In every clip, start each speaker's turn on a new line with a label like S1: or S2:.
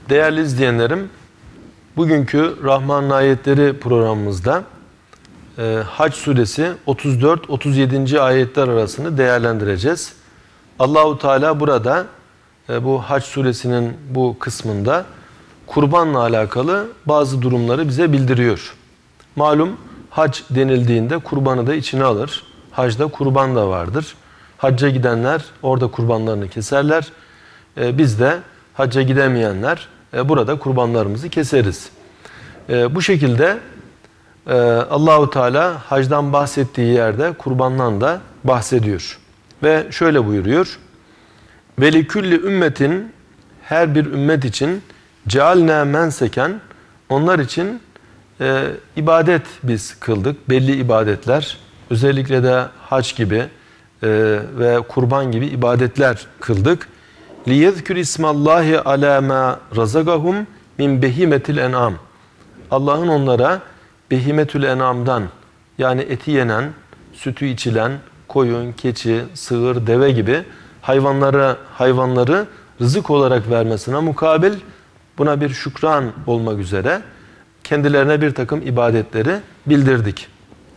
S1: Değerli izleyenlerim, bugünkü Rahman'ın Ayetleri programımızda Hac suresi 34-37. ayetler arasını değerlendireceğiz. Allahu Teala burada bu Hac suresinin bu kısmında kurbanla alakalı bazı durumları bize bildiriyor. Malum hac denildiğinde kurbanı da içine alır. Hacda kurban da vardır. Hacca gidenler orada kurbanlarını keserler. Biz de hacca gidemeyenler burada kurbanlarımızı keseriz. Bu şekilde Allahu Teala hacdan bahsettiği yerde kurbandan da bahsediyor. Ve şöyle buyuruyor. Ve likulli ümmetin, her bir ümmet için cealna menseken, onlar için ibadet biz kıldık. Belli ibadetler, özellikle de hac gibi ve kurban gibi ibadetler kıldık. لِيَذْكُرْ اِسْمَ اللّٰهِ عَلَى مَا رَزَقَهُمْ مِنْ بَهِيمَةِ الْاَنْعَامِ. Allah'ın onlara behimetül en'amdan, yani eti yenen, sütü içilen, koyun, keçi, sığır, deve gibi hayvanları rızık olarak vermesine mukabil, buna bir şükran olmak üzere kendilerine bir takım ibadetleri bildirdik.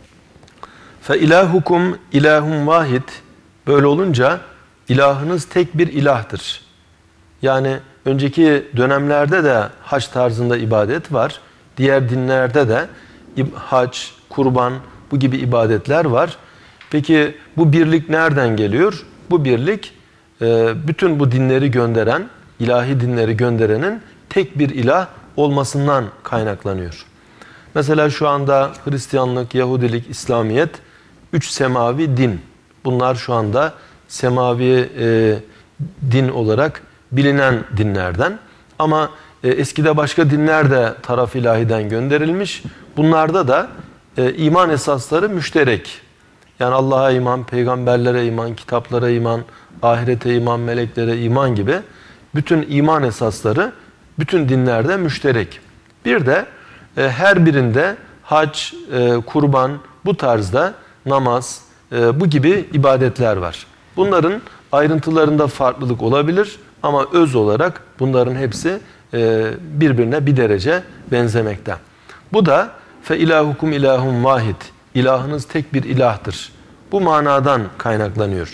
S1: فَاِلَٰهُكُمْ اِلَٰهٌ vahid. Böyle olunca ilahınız tek bir ilahtır. Yani önceki dönemlerde de hac tarzında ibadet var. Diğer dinlerde de hac, kurban, bu gibi ibadetler var. Peki bu birlik nereden geliyor? Bu birlik bütün bu dinleri gönderen, ilahi dinleri gönderenin tek bir ilah olmasından kaynaklanıyor. Mesela şu anda Hristiyanlık, Yahudilik, İslamiyet, 3 semavi din. Bunlar şu anda semavi din olarak bilinen dinlerden. Ama eskide başka dinler de taraf ilahiden gönderilmiş. Bunlarda da iman esasları müşterek. Yani Allah'a iman, peygamberlere iman, kitaplara iman, ahirete iman, meleklere iman gibi bütün iman esasları bütün dinlerde müşterek. Bir de her birinde hac, kurban, bu tarzda namaz, bu gibi ibadetler var. Bunların ayrıntılarında farklılık olabilir ama öz olarak bunların hepsi birbirine bir derece benzemekte. Bu da fe ilahukum ilahun vahid. İlahınız tek bir ilahtır. Bu manadan kaynaklanıyor.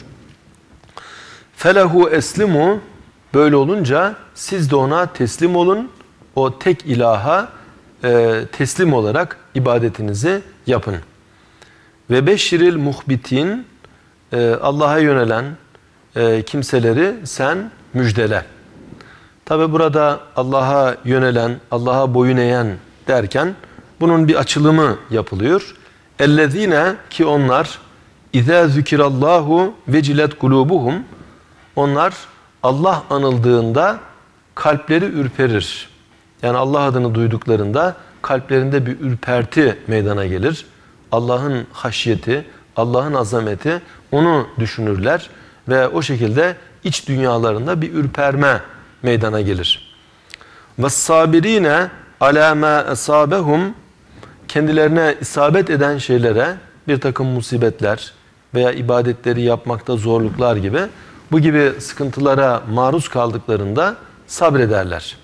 S1: Felahu eslimu. Böyle olunca siz de ona teslim olun. O tek ilaha teslim olarak ibadetinizi yapın. Ve beşiril muhbitin. Allah'a yönelen kimseleri sen müjdele. Tabi burada Allah'a yönelen, Allah'a boyun eğen derken bunun bir açılımı yapılıyor. Ellezine, ki onlar İzâ zükirallahu vecilet kulubuhum, onlar Allah anıldığında kalpleri ürperir. Yani Allah adını duyduklarında kalplerinde bir ürperti meydana gelir. Allah'ın haşyeti, Allah'ın azameti, onu düşünürler ve o şekilde iç dünyalarında bir ürperme meydana gelir. وَالصَّابِر۪ينَ عَلَى مَا أَصَابَهُمْ, kendilerine isabet eden şeylere, bir takım musibetler veya ibadetleri yapmakta zorluklar gibi, bu gibi sıkıntılara maruz kaldıklarında sabrederler.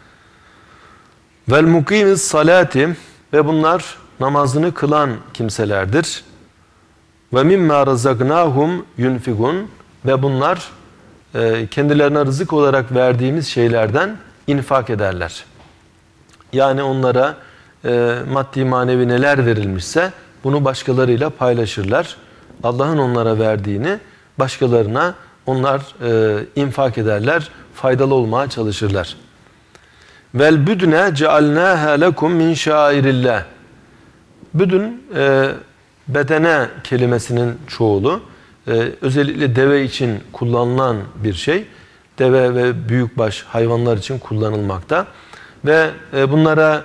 S1: وَالْمُقِيمِ الصَّلَاتِ, ve bunlar namazını kılan kimselerdir. وَمِمَّا رَزَقْنَاهُمْ يُنْفِقُونَ, ve bunlar kendilerine rızık olarak verdiğimiz şeylerden infak ederler. Yani onlara maddi manevi neler verilmişse bunu başkalarıyla paylaşırlar. Allah'ın onlara verdiğini başkalarına onlar infak ederler, faydalı olmaya çalışırlar. Vel büdne cealnâhâ lekum min şairillah. Büdün bedene kelimesinin çoğulu. Özellikle deve için kullanılan bir şey. Deve ve büyükbaş hayvanlar için kullanılmakta. Ve bunlara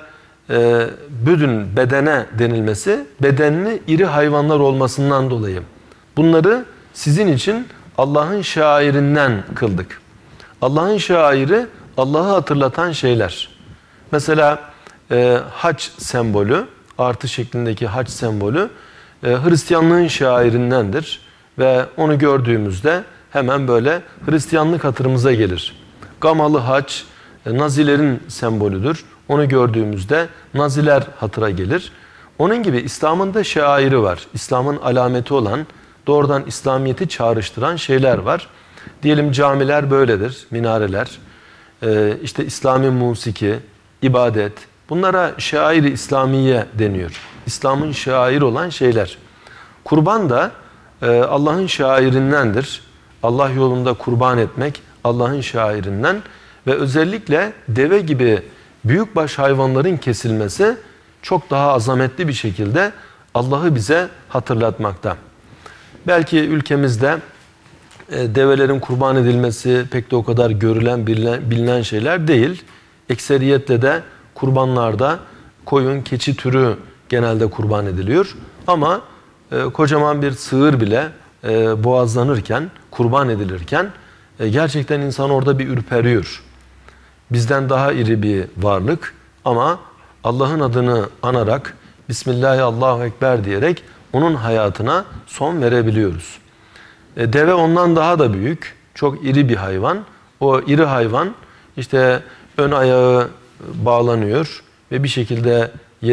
S1: büdün, bedene denilmesi, bedenli iri hayvanlar olmasından dolayı. Bunları sizin için Allah'ın şairinden kıldık. Allah'ın şairi, Allah'ı hatırlatan şeyler. Mesela hac sembolü, artı şeklindeki hac sembolü Hristiyanlığın şairindendir. Ve onu gördüğümüzde hemen böyle Hristiyanlık hatırımıza gelir. Gamalı hac, Nazilerin sembolüdür. Onu gördüğümüzde Naziler hatıra gelir. Onun gibi İslam'ın da şairi var. İslam'ın alameti olan, doğrudan İslamiyet'i çağrıştıran şeyler var. Diyelim camiler böyledir, minareler. İşte İslami musiki, ibadet. Bunlara şair-i İslamiye deniyor. İslam'ın şairi olan şeyler. Kurban da Allah'ın şairindendir. Allah yolunda kurban etmek Allah'ın şairinden ve özellikle deve gibi büyükbaş hayvanların kesilmesi çok daha azametli bir şekilde Allah'ı bize hatırlatmakta. Belki ülkemizde develerin kurban edilmesi pek de o kadar görülen, bilinen şeyler değil. Ekseriyetle de kurbanlarda koyun, keçi türü genelde kurban ediliyor. Ama kocaman bir sığır bile boğazlanırken, kurban edilirken gerçekten insan orada bir ürperiyor. Bizden daha iri bir varlık ama Allah'ın adını anarak Bismillahirrahmanirrahim, Allahu Ekber diyerek onun hayatına son verebiliyoruz. Deve ondan daha da büyük, çok iri bir hayvan. O iri hayvan işte ön ayağı bağlanıyor ve bir şekilde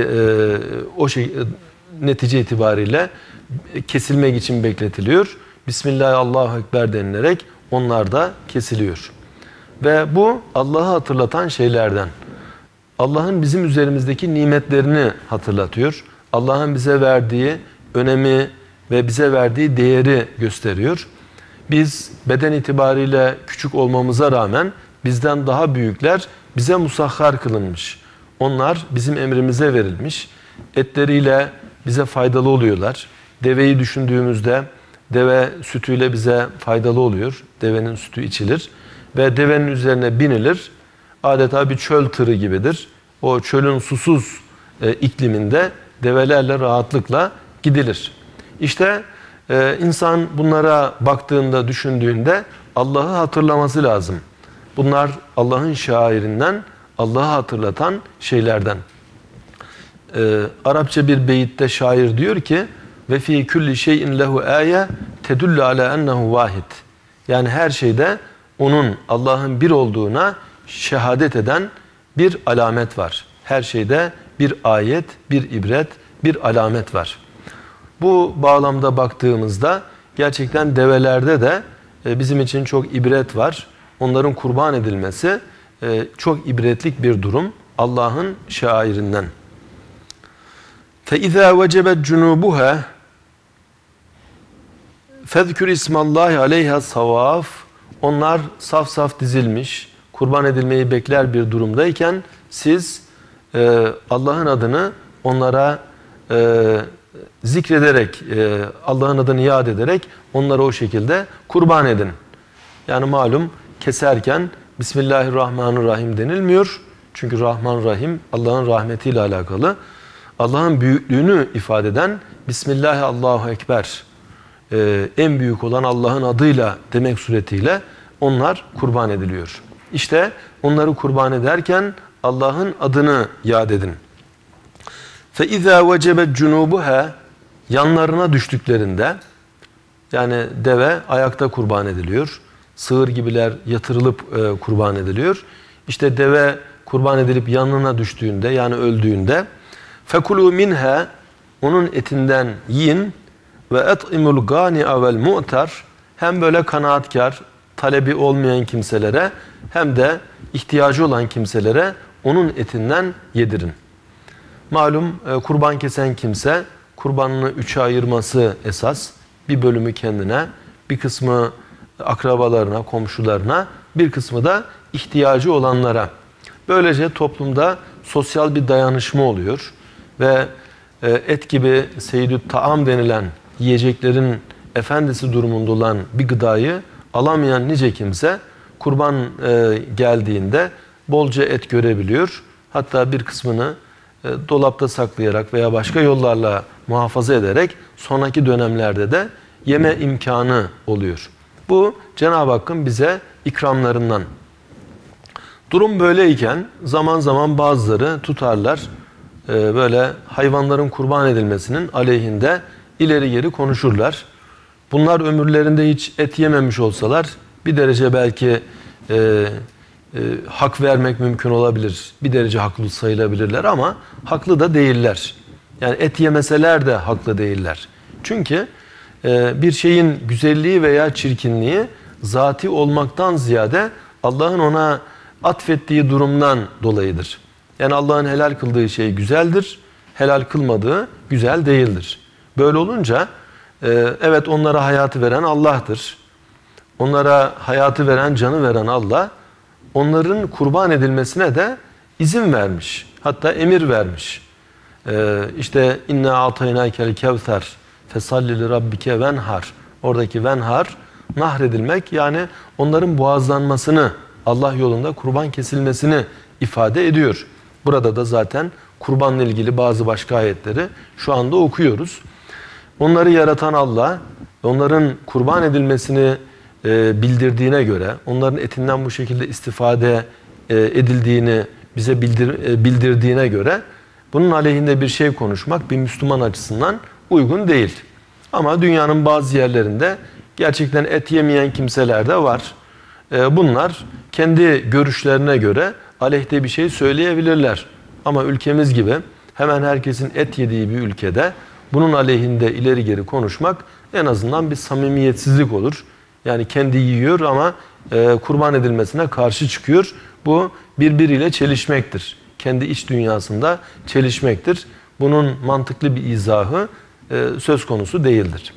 S1: netice itibariyle kesilmek için bekletiliyor. Bismillahirrahmanirrahim, Allahu Ekber denilerek onlar da kesiliyor. Ve bu Allah'ı hatırlatan şeylerden. Allah'ın bizim üzerimizdeki nimetlerini hatırlatıyor. Allah'ın bize verdiği önemi ve bize verdiği değeri gösteriyor. Biz beden itibariyle küçük olmamıza rağmen bizden daha büyükler bize musahhar kılınmış. Onlar bizim emrimize verilmiş. Etleriyle bize faydalı oluyorlar. Deveyi düşündüğümüzde deve sütüyle bize faydalı oluyor. Devenin sütü içilir ve devenin üzerine binilir. Adeta bir çöl tırı gibidir. O çölün susuz ikliminde develerle rahatlıkla gidilir. İşte insan bunlara baktığında, düşündüğünde Allah'ı hatırlaması lazım. Bunlar Allah'ın şairinden, Allah'ı hatırlatan şeylerden. Arapça bir beyitte şair diyor ki ve fi kulli şeyin lehu aye tedullu ala ennehu vahid. Yani her şeyde onun, Allah'ın bir olduğuna şehadet eden bir alamet var. Her şeyde bir ayet, bir ibret, bir alamet var. Bu bağlamda baktığımızda gerçekten develerde de bizim için çok ibret var. Onların kurban edilmesi çok ibretlik bir durum. Allah'ın şairinden. فَاِذَا وَجَبَتْ جُنُوبُهَا فَذْكُرْ اِسْمَ اللّٰهِ عَلَيْهَا صَوَافٍ. Onlar saf saf dizilmiş, kurban edilmeyi bekler bir durumdayken siz Allah'ın adını onlara zikrederek, Allah'ın adını yad ederek onları o şekilde kurban edin. Yani malum keserken Bismillahirrahmanirrahim denilmiyor. Çünkü Rahman Rahim Allah'ın rahmetiyle alakalı. Allah'ın büyüklüğünü ifade eden Bismillahi Allahu Ekber, en büyük olan Allah'ın adıyla demek suretiyle onlar kurban ediliyor. İşte onları kurban ederken Allah'ın adını yad edin. فَاِذَا وَجَبَتْ جُنُوبُهَا yanlarına düştüklerinde, yani deve ayakta kurban ediliyor. Sığır gibiler yatırılıp kurban ediliyor. İşte deve kurban edilip yanına düştüğünde, yani öldüğünde فَكُلُوا minha, onun etinden yiyin ve et'imul gâni'a vel mu'tar, hem böyle kanaatkar, talebi olmayan kimselere hem de ihtiyacı olan kimselere onun etinden yedirin. Malum kurban kesen kimse kurbanını üçe ayırması esas. Bir bölümü kendine, bir kısmı akrabalarına, komşularına, bir kısmı da ihtiyacı olanlara. Böylece toplumda sosyal bir dayanışma oluyor ve et gibi seyyidü taam denilen yiyeceklerin efendisi durumunda olan bir gıdayı alamayan nice kimse kurban geldiğinde bolca et görebiliyor. Hatta bir kısmını dolapta saklayarak veya başka yollarla muhafaza ederek sonraki dönemlerde de yeme imkanı oluyor. Bu Cenab-ı Hakk'ın bize ikramlarından. Durum böyleyken zaman zaman bazıları tutarlar, böyle hayvanların kurban edilmesinin aleyhinde ileri geri konuşurlar. Bunlar ömürlerinde hiç et yememiş olsalar bir derece belki hak vermek mümkün olabilir. Bir derece haklı sayılabilirler ama haklı da değiller. Yani et yemeseler de haklı değiller. Çünkü bir şeyin güzelliği veya çirkinliği zati olmaktan ziyade Allah'ın ona atfettiği durumdan dolayıdır. Yani Allah'ın helal kıldığı şey güzeldir, helal kılmadığı güzel değildir. Böyle olunca evet, onlara hayatı veren Allah'tır. Onlara hayatı veren, canı veren Allah, onların kurban edilmesine de izin vermiş. Hatta emir vermiş. İşte inna ataynakel kevser fesalli li rabbike venhar. Oradaki venhar, nahredilmek, yani onların boğazlanmasını, Allah yolunda kurban kesilmesini ifade ediyor. Burada da zaten kurbanla ilgili bazı başka ayetleri şu anda okuyoruz. Onları yaratan Allah, onların kurban edilmesini bildirdiğine göre, onların etinden bu şekilde istifade edildiğini bize bildirdiğine göre bunun aleyhinde bir şey konuşmak bir Müslüman açısından uygun değil. Ama dünyanın bazı yerlerinde gerçekten et yemeyen kimseler de var. Bunlar kendi görüşlerine göre aleyhte bir şey söyleyebilirler. Ama ülkemiz gibi hemen herkesin et yediği bir ülkede bunun aleyhinde ileri geri konuşmak en azından bir samimiyetsizlik olur. Yani kendi yiyor ama kurban edilmesine karşı çıkıyor. Bu birbiriyle çelişmektir. Kendi iç dünyasında çelişmektir. Bunun mantıklı bir izahı söz konusu değildir.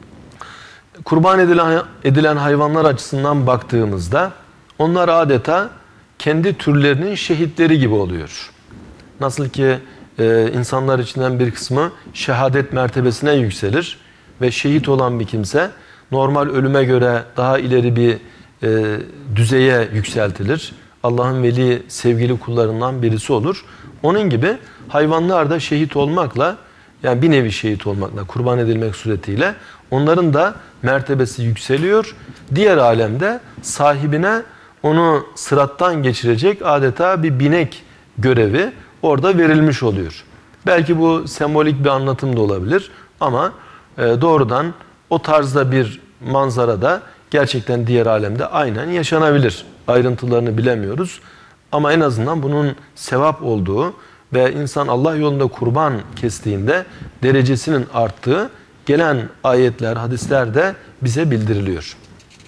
S1: Kurban edilen hayvanlar açısından baktığımızda onlar adeta kendi türlerinin şehitleri gibi oluyor. Nasıl ki insanlar içinden bir kısmı şehadet mertebesine yükselir ve şehit olan bir kimse normal ölüme göre daha ileri bir düzeye yükseltilir. Allah'ın veli, sevgili kullarından birisi olur. Onun gibi hayvanlar da şehit olmakla, yani bir nevi şehit olmakla, kurban edilmek suretiyle onların da mertebesi yükseliyor. Diğer alemde sahibine onu sırattan geçirecek adeta bir binek görevi orada verilmiş oluyor. Belki bu sembolik bir anlatım da olabilir ama doğrudan o tarzda bir manzarada gerçekten diğer alemde aynen yaşanabilir. Ayrıntılarını bilemiyoruz ama en azından bunun sevap olduğu ve insan Allah yolunda kurban kestiğinde derecesinin arttığı gelen ayetler, hadisler de bize bildiriliyor.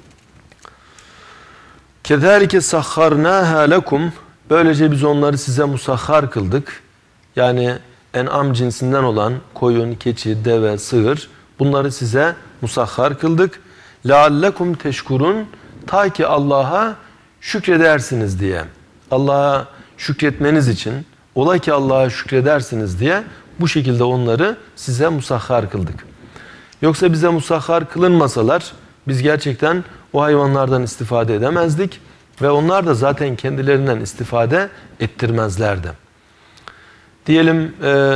S1: Kezalike sahharnaha lekum. Böylece biz onları size musahhar kıldık. Yani en'am cinsinden olan koyun, keçi, deve, sığır, bunları size musahhar kıldık. Leallekum teşkurun. Ta ki Allah'a şükredersiniz diye. Allah'a şükretmeniz için, ola ki Allah'a şükredersiniz diye bu şekilde onları size musahhar kıldık. Yoksa bize musahhar kılınmasalar biz gerçekten o hayvanlardan istifade edemezdik ve onlar da zaten kendilerinden istifade ettirmezlerdi. Diyelim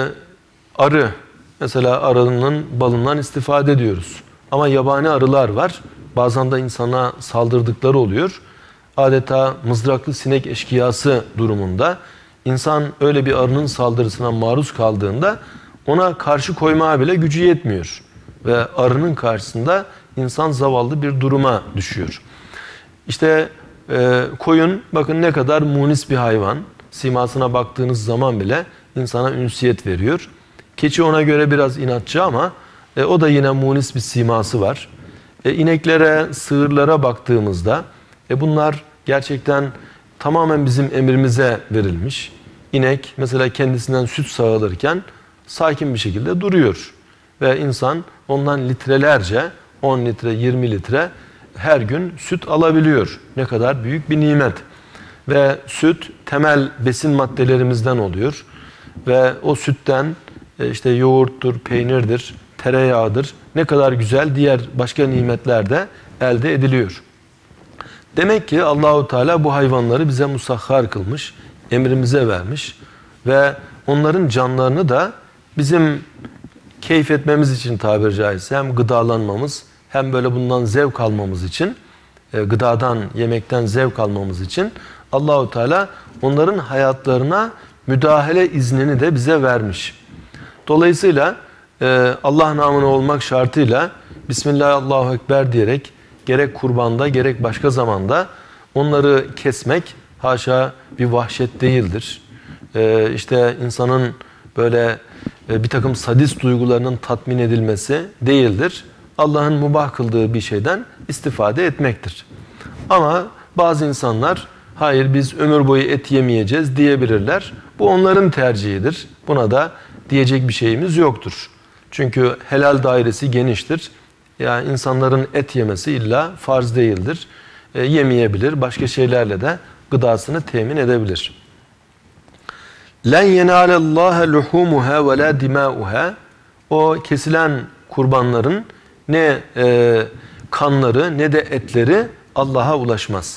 S1: arı, mesela arının balından istifade ediyoruz. Ama yabani arılar var. Bazen de insana saldırdıkları oluyor. Adeta mızraklı sinek eşkıyası durumunda. İnsan öyle bir arının saldırısına maruz kaldığında ona karşı koymaya bile gücü yetmiyor. Ve arının karşısında insan zavallı bir duruma düşüyor. İşte koyun bakın ne kadar munis bir hayvan. Simasına baktığınız zaman bile insana ünsiyet veriyor. Keçi ona göre biraz inatçı ama o da yine munis bir siması var. İneklere, sığırlara baktığımızda bunlar gerçekten tamamen bizim emrimize verilmiş. İnek mesela kendisinden süt sağılırken sakin bir şekilde duruyor. Ve insan ondan litrelerce, 10 litre, 20 litre her gün süt alabiliyor. Ne kadar büyük bir nimet. Ve süt temel besin maddelerimizden oluyor. Ve o sütten işte yoğurttur, peynirdir, tereyağıdır. Ne kadar güzel diğer başka nimetler de elde ediliyor. Demek ki Allahu Teala bu hayvanları bize musahhar kılmış, emrimize vermiş ve onların canlarını da bizim keyif etmemiz için tabiri caizse hem gıdalanmamız hem böyle bundan zevk almamız için, gıdadan, yemekten zevk almamız için Allahu Teala onların hayatlarına müdahale iznini de bize vermiş. Dolayısıyla Allah namına olmak şartıyla Bismillah, Allahu Ekber diyerek gerek kurbanda gerek başka zamanda onları kesmek haşa bir vahşet değildir. İşte insanın böyle bir takım sadist duygularının tatmin edilmesi değildir. Allah'ın mubah kıldığı bir şeyden istifade etmektir. Ama bazı insanlar hayır biz ömür boyu et yemeyeceğiz diyebilirler. Bu onların tercihidir. Buna da diyecek bir şeyimiz yoktur. Çünkü helal dairesi geniştir. Yani insanların et yemesi illa farz değildir. Yemeyebilir. Başka şeylerle de gıdasını temin edebilir. لَنْ يَنَالَ اللّٰهَ لُحُومُهَا وَلَا دِمَاؤُهَا O kesilen kurbanların ne kanları ne de etleri Allah'a ulaşmaz.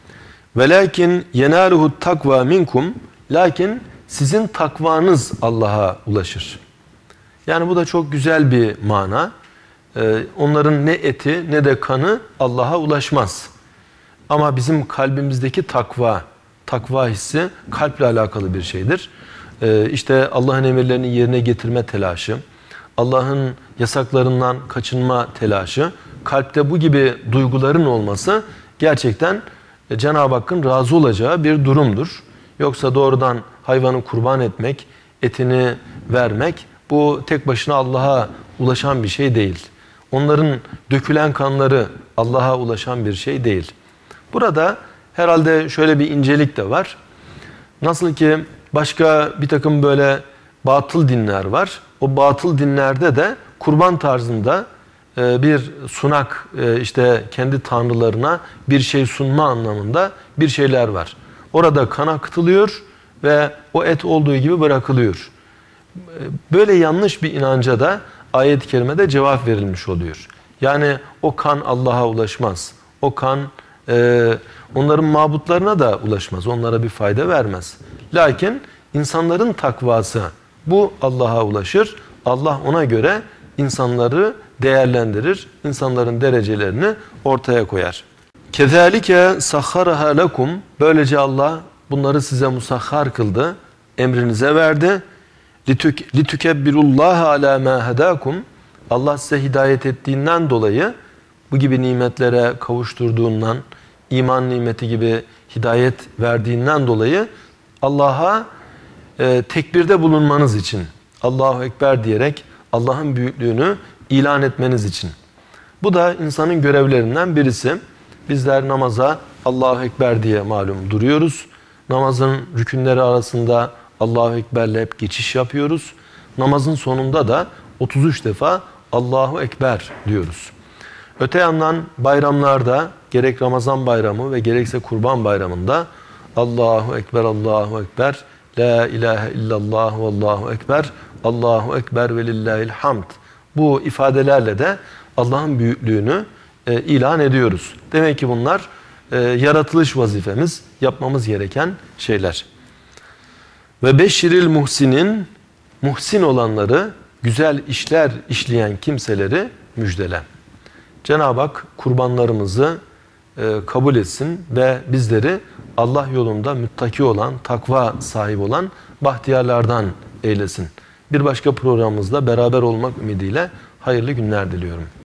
S1: وَلَكِنْ يَنَالُهُ التَّقْوَى مِنْكُمْ Lakin sizin takvanız Allah'a ulaşır. Yani bu da çok güzel bir mana. Onların ne eti ne de kanı Allah'a ulaşmaz. Ama bizim kalbimizdeki takva hissi kalple alakalı bir şeydir. İşte Allah'ın emirlerini yerine getirme telaşı, Allah'ın yasaklarından kaçınma telaşı, kalpte bu gibi duyguların olması gerçekten Cenab-ı Hakk'ın razı olacağı bir durumdur. Yoksa doğrudan hayvanı kurban etmek, etini vermek bu tek başına Allah'a ulaşan bir şey değil. Onların dökülen kanları Allah'a ulaşan bir şey değil. Burada herhalde şöyle bir incelik de var. Nasıl ki başka bir takım böyle batıl dinler var. O batıl dinlerde de kurban tarzında bir sunak, işte kendi tanrılarına bir şey sunma anlamında bir şeyler var. Orada kan akıtılıyor ve o et olduğu gibi bırakılıyor. Böyle yanlış bir inanca da ayet-i kerimede cevap verilmiş oluyor. Yani o kan Allah'a ulaşmaz. O kan onların mabutlarına da ulaşmaz. Onlara bir fayda vermez. Lakin insanların takvası bu Allah'a ulaşır. Allah ona göre insanları değerlendirir. İnsanların derecelerini ortaya koyar. Kezalike sahharaha lekum Böylece Allah bunları size musahhar kıldı. Emrinize verdi. Litükebbirullaha ala ma hedakum Allah size hidayet ettiğinden dolayı bu gibi nimetlere kavuşturduğundan, iman nimeti gibi hidayet verdiğinden dolayı Allah'a tekbirde bulunmanız için, Allahu Ekber diyerek Allah'ın büyüklüğünü ilan etmeniz için. Bu da insanın görevlerinden birisi. Bizler namaza Allahu Ekber diye malum duruyoruz. Namazın rükünleri arasında Allahu Ekber'le hep geçiş yapıyoruz. Namazın sonunda da 33 defa Allahu Ekber diyoruz. Öte yandan bayramlarda gerek Ramazan bayramı ve gerekse Kurban bayramında Allahu Ekber, Allahu Ekber, La ilahe illallah ve Allahu Ekber, Allahu Ekber ve lillahil hamd. Bu ifadelerle de Allah'ın büyüklüğünü ilan ediyoruz. Demek ki bunlar yaratılış vazifemiz, yapmamız gereken şeyler. Ve beşiril muhsinin muhsin olanları, güzel işler işleyen kimseleri müjdele. Cenab-ı Hak kurbanlarımızı kabul etsin ve bizleri Allah yolunda müttaki olan, takva sahibi olan bahtiyarlardan eylesin. Bir başka programımızda beraber olmak ümidiyle hayırlı günler diliyorum.